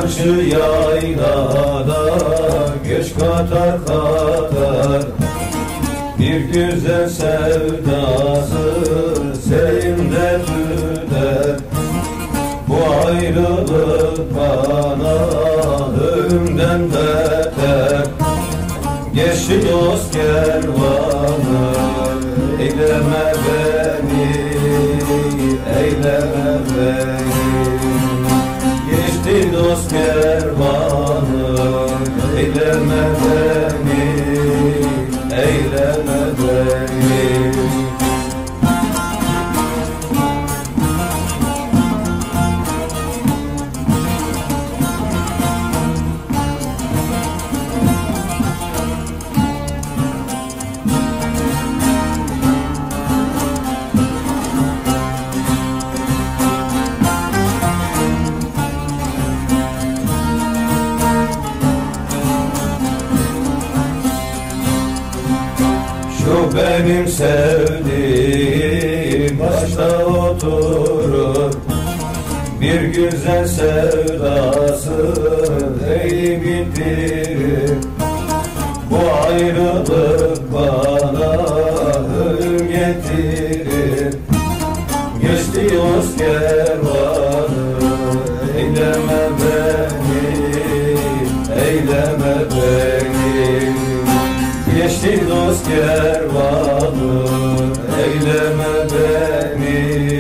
Karşı yaylada göç katar katar, bir güzel sevdası selimde tüter. Bu ayrılık bana ölümden beter. Geçti dost kervanı, eyleme beni, eyleme beni. Geçti dost kervanı, eyleme beni, eyleme beni. Şu benim sevdiğim başta oturur, bir güzel sevdası eğip bitirir. Bu ayrılık bana ölüm getirir. Geçti dost kervanı, eyleme beni, eyleme beni. Geçti dost kervanı, eyleme beni,